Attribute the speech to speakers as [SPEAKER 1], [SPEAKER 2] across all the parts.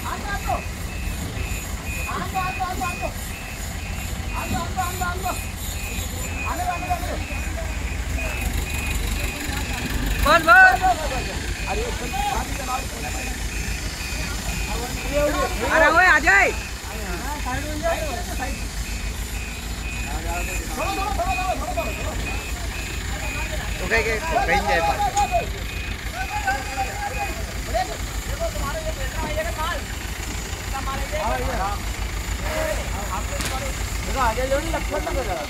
[SPEAKER 1] बस बस अरे ओए आ जाए ओके के कहीं जाए पास आगे जो नहीं लक्षण लग रहा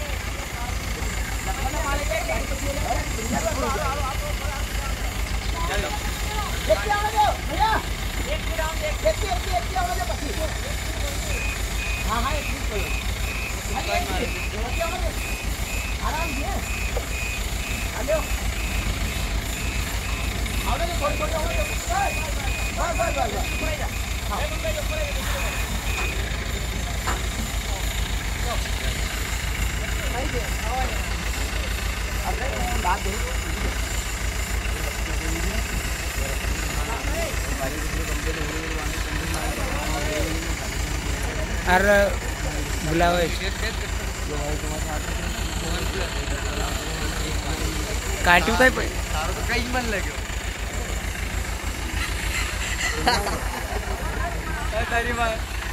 [SPEAKER 1] अर बुलाओ काटू काय पण काही मन लाग्यो तारी मां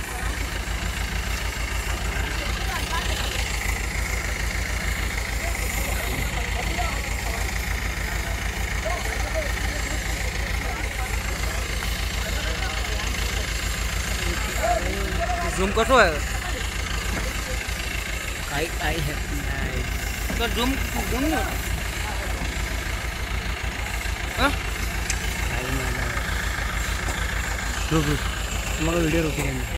[SPEAKER 1] झूम कसो आहे काय है तो झूम नहीं होता हां रुक मग व्हिडिओ रुक